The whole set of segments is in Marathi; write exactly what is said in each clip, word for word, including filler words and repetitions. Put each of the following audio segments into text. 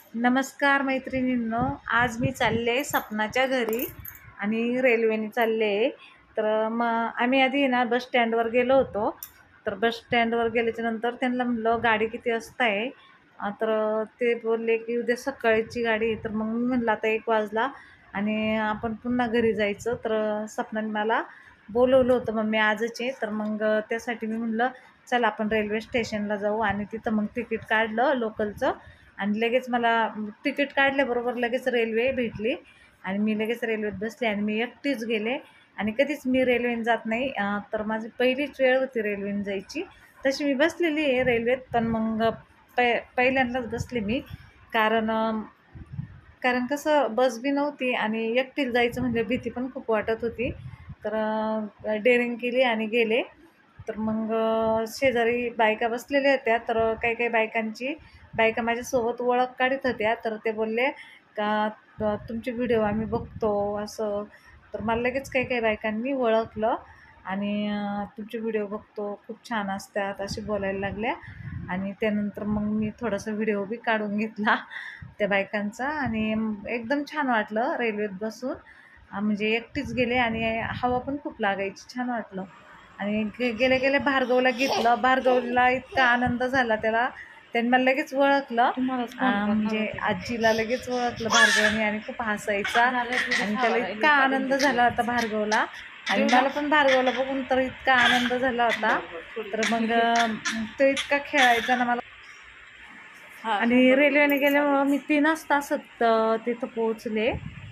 नमस्कार मैत्रिणींनो, आज मी चालले सपनाच्या घरी आणि रेल्वेने चालले. तर मग आम्ही आधी ना बस स्टँडवर गेलो होतो. तर बस स्टँडवर गेल्याच्यानंतर त्यांना म्हणलं गाडी किती वाजता आहे. अं, तर ते बोलले की उद्या सकाळची गाडी आहे. तर मग मी म्हणलं आता एक वाजला आणि आपण पुन्हा घरी जायचं. तर सपनाने मला बोलवलं होतं मम्मी आजच आहे. तर मग त्यासाठी मी म्हणलं चल आपण रेल्वे स्टेशनला जाऊ आणि तिथं मग तिकीट काढलं लोकलचं आणि लगेच मला तिकीट काढल्याबरोबर लगेच रेल्वे भेटली आणि मी लगेच रेल्वेत बसले आणि मी एकटीच गेले आणि कधीच मी रेल्वेने जात नाही. अं, तर माझी पहिलीच वेळ होती रेल्वेने जायची. तशी मी बसलेली आहे रेल्वेत, पण मग पै पहिल्यांदाच बसले मी. कारण अं, कारण कसं बस बी नव्हती आणि एकटीला जायचं म्हणजे भीती पण खूप वाटत होती. तर डेअरिंग केली आणि गेले. तर मग अ, शेजारी बायका बसलेल्या होत्या. तर काही काही बायकांची बायका माझ्यासोबत ओळख काढत होत्या. तर ते बोलले का अ, तुमचे व्हिडिओ आम्ही बघतो असं. तर मला लगेच काही काही बायकांनी ओळखलं आणि अ, तुमचे व्हिडिओ बघतो, खूप छान असतात असे बोलायला लागल्या. आणि त्यानंतर मग मी थोडासा व्हिडिओ बी काढून घेतला त्या बायकांचा आणि एकदम छान वाटलं रेल्वेत बसून. अ, म्हणजे एकटीच गेले आणि हवा पण खूप लागायची, छान वाटलं. आणि गे गेल्या गेल्या भार्गवला घेतलं. भार्गवला इतका आनंद झाला त्याला, त्याने मला लगेच ओळखलं. तुम्हालाच अ, फोन करणार म्हणजे होते. आजीला लगेच ओळखलं भार्गवने आणि खूप हसायचा आणि त्याला इतका आनंद झाला होता भार्गवला आणि मला पण भार्गवला बघून तर इतका आनंद झाला होता. तर मग अ, तो इतका खेळायचा ना मला. हा आणि रेल्वेने गेल्यामुळं मी तीनच तासात अ, तिथं पोहोचले.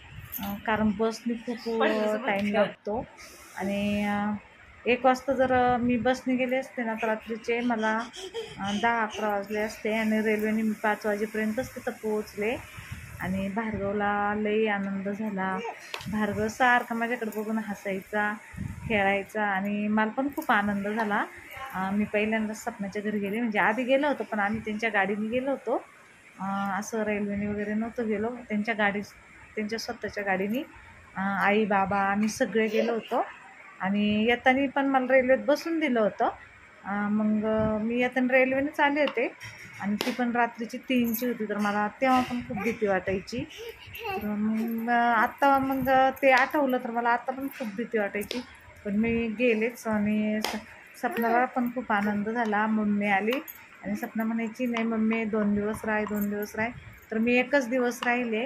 अ, कारण बसने खूप टाईम लागतो आणि अ, एक वाजता जर अ, मी बसने गेले असते ना तर रात्रीचे मला अ, दहा अकरा वाजले असते आणि रेल्वेने मी पाच वाजेपर्यंतच तिथं पोहोचले. आणि भार्गवला लई आनंद झाला. भार्गव सारखा माझ्याकडे बघून हसायचा, खेळायचा आणि मला पण खूप आनंद झाला. अ, मी पहिल्यांदाच सपनाच्या घरी गेले, म्हणजे आधी गेलो होतो पण आम्ही त्यांच्या गाडीने गेलो होतो. अ, असं रेल्वेने वगैरे नव्हतं गेलो. त्यांच्या गाडी त्यांच्या स्वतःच्या गाडीने अ, आई बाबा आम्ही सगळे गेलो होतो आणि येताना पण मला रेल्वेत बसून दिलं होतं. अ, मग अ, मी येताना रेल्वेनेच आले होते आणि ती पण रात्रीची तीनची होती. तर मला तेव्हा पण खूप भीती वाटायची. तर मग आत्ता मग ते आठवलं तर मला आत्ता पण खूप भीती वाटायची. पण मी गेलेच आणि स सपनाला पण खूप आनंद झाला. मम्मी आली आणि सपना म्हणायची नाही मम्मी दोन दिवस राह दोन दिवस राह. तर मी एकच दिवस राहिले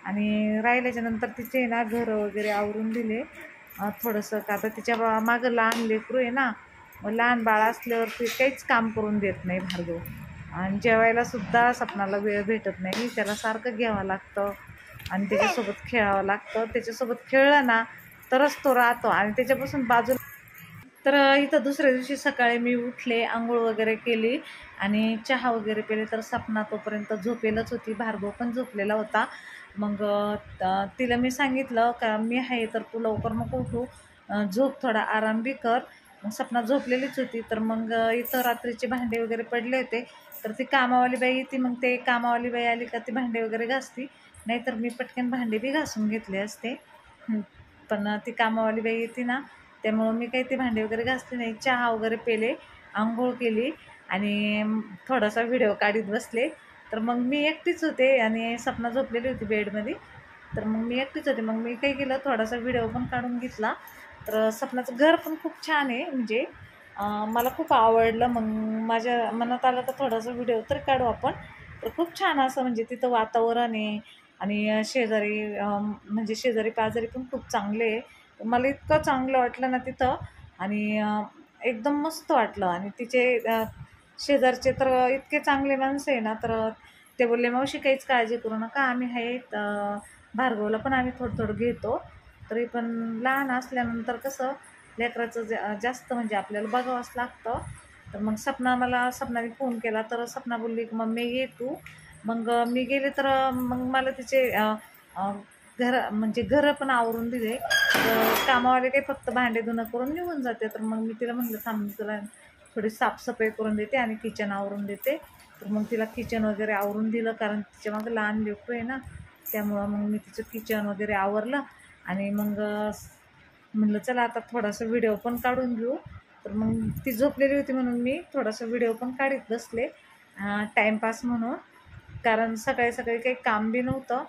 आणि राहिल्याच्या नंतर तिचे ना घरं वगैरे आवरून दिले. अ, थोडंसं का आता तिच्या बा मागं लहान लेकरू आहे ना, मग लहान बाळ असल्यावर ते काहीच काम करून देत नाही भार्गव. आणि जेवायलासुद्धा सपनाला वेळ भेटत नाही. त्याला सारखं घ्यावं लागतं आणि त्याच्यासोबत खेळावं लागतं. त्याच्यासोबत खेळलं ना तरच तो राहतो आणि त्याच्यापासून बाजूला. तर इथं दुसऱ्या दिवशी सकाळी मी उठले, अंघोळ वगैरे केली आणि चहा वगैरे पिले. तर सपना तोपर्यंत झोपेलच होती, भार्गव पण झोपलेला होता. मग अ, तिला मी सांगितलं का मी आहे तर तू लवकर नको उठू, अ, झोप थोडा आराम बी कर. मग सपना झोपलेलीच होती. तर मग अ, इथं रात्रीचे भांडे वगैरे पडले होते. तर ती कामावाली बाई येते, मग ते कामावाली बाई आली का ती भांडे वगैरे घासती. नाहीतर मी पटकन भांडे बी घासून घेतले असते. हं. पण अ, ती कामावाली बाई येते ना, त्यामुळं मी काही ते भांडे वगैरे घासले नाही. चहा वगैरे पेले, अंघोळ केली आणि म, थोडासा व्हिडिओ काढत बसले. तर मग मी एकटीच होते आणि सपना झोपलेली होती बेडमध्ये. तर मग मी एकटीच होते. मग मी काय केलं थोडासा व्हिडिओ पण काढून घेतला. तर सपनाचं घर पण खूप छान आहे, म्हणजे अ, मला खूप आवडलं. मग माझ्या मनात आलं तर थोडासा व्हिडिओ तर काढू आपण. तर खूप छान असं म्हणजे तिथं वातावरण आहे आणि शेजारी अ, म्हणजे शेजारी पाजारी पण खूप चांगले आहे. मला इतकं चांगलं वाटलं ना तिथं आणि अ, एकदम मस्त वाटलं. आणि तिचे अ, शेजारचे तर इतके चांगले माणसं आहे ना, तर ते बोलले मावशी काहीच काळजी करू नका आम्ही आहेत. अ, भार्गवला पण आम्ही थोडं थोडं घेतो. तरी पण लहान असल्यानंतर कसं लेकराचं जा जास्त म्हणजे आपल्याला बघावंच लागतं. तर मग सपना मला सपनाने फोन केला तर सपना बोलली की मम्मी ये तू. मग अ, मी गेले तर अ, मग मला तिचे अ, अ, घर म्हणजे घरं पण आवरून दिले. तर कामावाले काही फक्त भांडे धुणं करून निघून जाते. तर मग मी तिला म्हटलं थांब मी तुला थोडी साफसफाई करून देते आणि किचन आवरून देते. तर मग तिला किचन वगैरे आवरून दिलं, कारण तिच्या मागं लहान लेकरू आहे ना, त्यामुळं मग मी तिचं किचन वगैरे आवरलं आणि मग अ, म्हणलं चला आता थोडासा व्हिडिओ पण काढून घेऊ. तर मग ती झोपलेली होती म्हणून मी थोडासा व्हिडिओ पण काढत बसले टाईमपास म्हणून. कारण सकाळी सकाळी काही काम बी नव्हतं.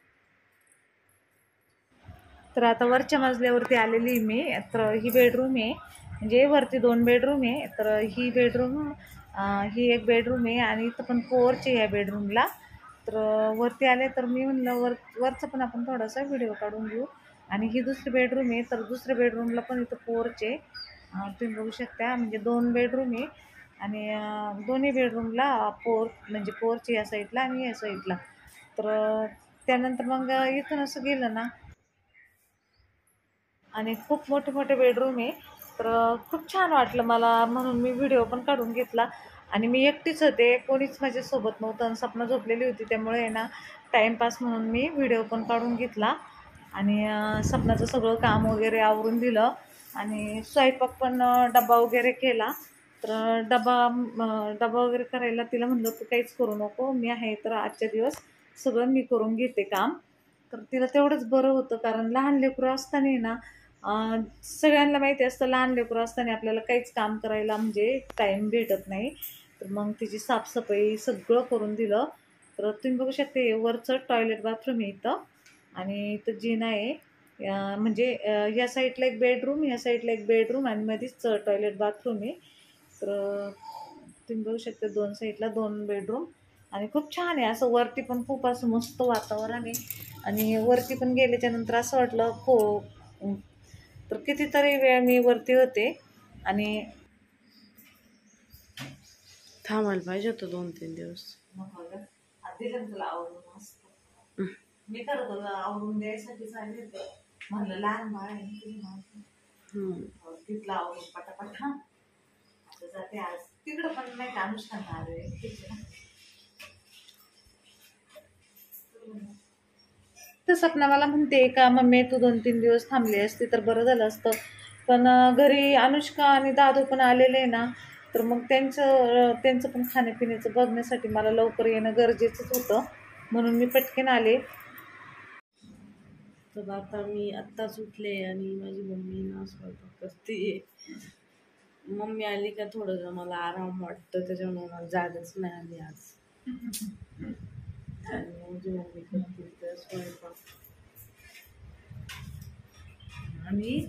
तर आता वरच्या मजल्यावरती आलेली मी. तर ही बेडरूम आहे, म्हणजे वरती दोन बेडरूम आहे. तर ही बेडरूम ही एक बेडरूम आहे आणि इथं पण पोर्च आहे या बेडरूमला. तर वरती आले तर मी म्हणलं वर वरचं पण आपण थोडासा व्हिडिओ काढून घेऊ. आणि ही दुसरी बेडरूम आहे. तर दुसऱ्या बेडरूमला पण इथं पोर्च आहे, तुम्ही बघू शकता. म्हणजे दोन बेडरूम आहे आणि दोन्ही बेडरूमला पोर्च म्हणजे पोर्च या साईडला आणि या साईडला. तर त्यानंतर मग इथून असं गेलं ना आणि खूप मोठे मोठे बेडरूम आहे. तर खूप छान वाटलं मला, म्हणून मी व्हिडिओ पण काढून घेतला. आणि मी एकटीच होते, कोणीच माझ्यासोबत नव्हतं आणि सपना झोपलेली होती, त्यामुळे आहे ना टाईमपास म्हणून मी व्हिडिओ पण काढून घेतला. आणि सपनाचं सगळं काम वगैरे आवरून दिलं आणि स्वयंपाक पण डबा वगैरे केला. तर डबा डबा वगैरे करायला तिला म्हणलं तू काहीच करू नको, मी आहे तर आजच्या दिवस सगळं मी करून घेते काम. तर तिला तेवढंच बरं होतं, कारण लहान लेकरं असताना ना सगळ्यांना माहिती असतं लहान लेकरं असताना आपल्याला काहीच काम करायला म्हणजे टाईम भेटत नाही. तर मग तिची साफसफाई सगळं करून दिलं. तर तुम्ही बघू शकता हे वरचं टॉयलेट बाथरूम आहे इथं आणि इथं जिना आहे. म्हणजे या साईडला एक बेडरूम, या साईडला एक बेडरूम आणि मध्येच टॉयलेट बाथरूम आहे. तर तुम्ही बघू शकता दोन साईडला दोन बेडरूम आणि खूप छान आहे. असं वरती पण खूप असं मस्त वातावरण आहे आणि वरती पण गेल्याच्या नंतर असं वाटलं हो. तर कितीतरी वेळ मी वरती होते आणि थांबायला पाहिजे होतं दोन तीन दिवस. तुला आवडून मस्त मी खरं तुला आवडून द्यायसाठी चालले होते, म्हणलं लहान बाळ आहे तिथलं आवडून पटापटा जाते. आज तिकडं पण नाही का अनुष्ठान आलोय तर सपना मला म्हणते का मम्मी तू दोन तीन दिवस थांबली असती तर बरं झालं असतं, पण घरी अनुष्का आणि दादू पण आलेले ना, तर मग त्यांचं त्यांचं पण खाण्यापिण्याचं बघण्यासाठी मला लवकर येणं गरजेचंच होतं, म्हणून मी पटकन आले. तर आता मी आत्ताच उठले आणि माझी मम्मी ना स्वयंपाक करते. मम्मी आली का थोडंसं मला आराम वाटतं, त्याच्यामुळे मला जागच नाही आली आज. आणि माझी मम्मी करते तर स्वयंपाक आणि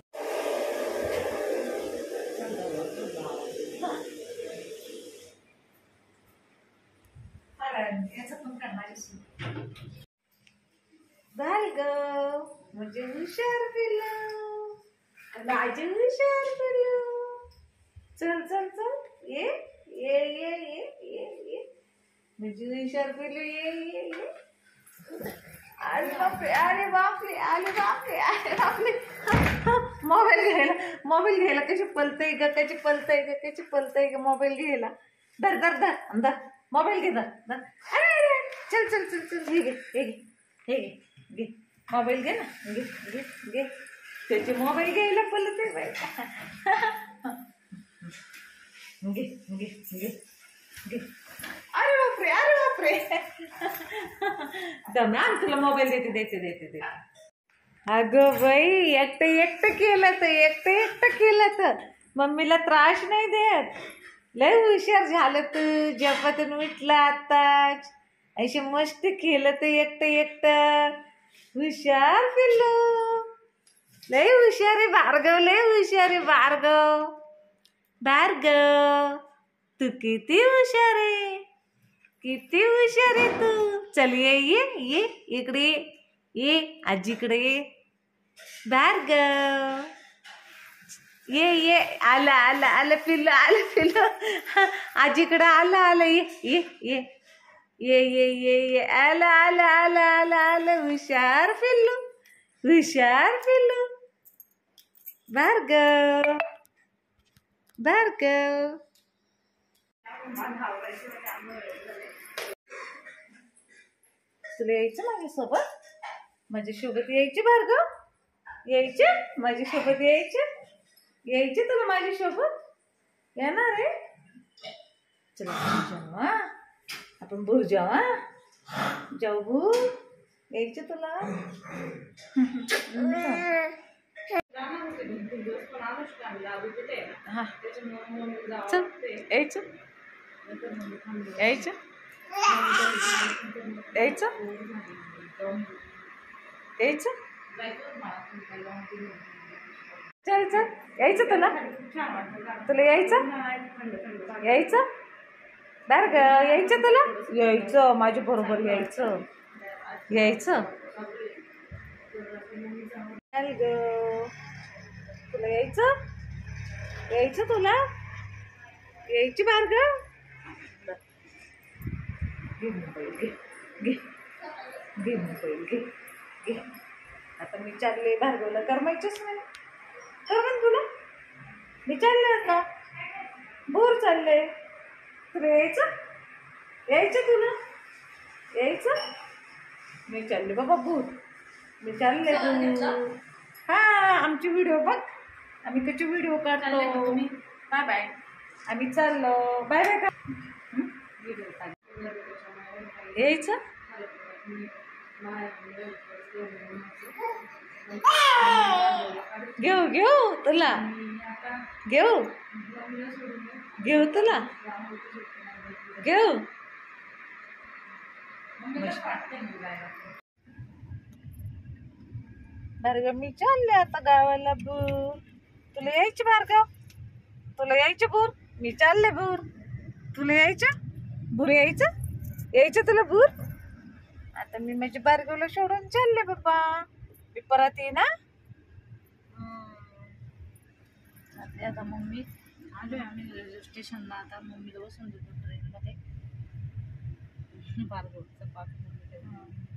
भार्ग म्हणजे हुशार पिल्लू, माझे हुशार पिल्लू, चल चल चल ये ये ये ये ये ये म्हणजे हुशार पिल्लू ये ये ये. अरे बापरे अरे बापरे अरे बापरे अरे बापरे मोबाईल घ्यायला मोबाईल घ्यायला कशी पलतय ग कशी पलतय ग कशी पलतय ग मोबाईल घ्यायला. धर धर धर धर मोबाईल घे धर धर. अरे अरे चल चल चल चल हे घे हे घे हे घे घे मोबाईल घे ना घे घे घे त्याचे मोबाईल घ्यायला पलतय बाई. घे घे घे घे. अरे बापरे अरे बापरे दम्यान तुला मोबाईल देते देते देते देते. अगं बाई एकटं एकटं केलं तर एकटं एकटं केलं तर मम्मीला त्रास नाही देत. लय हुशार झालं तू, जपातून उठला आताच अशी मस्त केलं तर एकटं एकटं. हुशार पिल्लू, लय हुशार आहे भार्गव, लय हुशार आहे भार्गव. भार्गव तू किती हुशार आहे, किती हुशार आहे तू. चल ये ये ये इकडे ये आजीकडे ये. भार्गव ये ये आलं आलं आलं पिल्लू आलं पिल्लू आजीकडे आलं आलं ये ये ये ये ये ये ये आलं आलं आलं आलं आलं. हुशार पिल्लू हुशार पिल्लू. भार्गव भार्गव तुला यायचं माझ्यासोबत, माझ्यासोबत यायचे भार्गव, यायचे माझ्यासोबत यायचे यायचे तुला माझ्यासोबत येणार रे. चला जाऊ हा आपण भूर जाऊ हा जाऊ भूर यायचे तुला. हा चल यायचं यायचं यायचं यायचं चल चल यायचं तुला तुला यायचं यायचं बर ग यायचं तुला यायचं माझ्या बरोबर यायचं यायचं चल ग तुला यायचं यायचं तुला यायची बार ग घे मोबाईल घे घे घे मोबाईल घे घे आता मी चालले भार्गवला करमायचंच नाही कर तुला मी चालले आता बोर चालले तुला यायचं यायचं तुला यायचं मी चालले बाबा बोर मी चालले हा आमची व्हिडिओ बघ आम्ही त्याची व्हिडिओ काढतो बाय बाय आम्ही चाललो बाय बाय का यायचं घेऊ घेऊ तुला घेऊ घेऊ तुला घेऊ भार्गव मी चालले आता गावाला बूर तुला यायची भार्गव तुला यायचे बूर मी चालले बूर तुला यायचं बूर यायचं यायचं तुला बूर आता मी माझ्या भार्गवला सोडून चालले बाप्पा मी परत ये ना आता मम्मी आलोय आम्ही रेल्वे स्टेशनला आता मम्मीला बसून देतो ट्रेनमध्ये भार्गवचं पाठ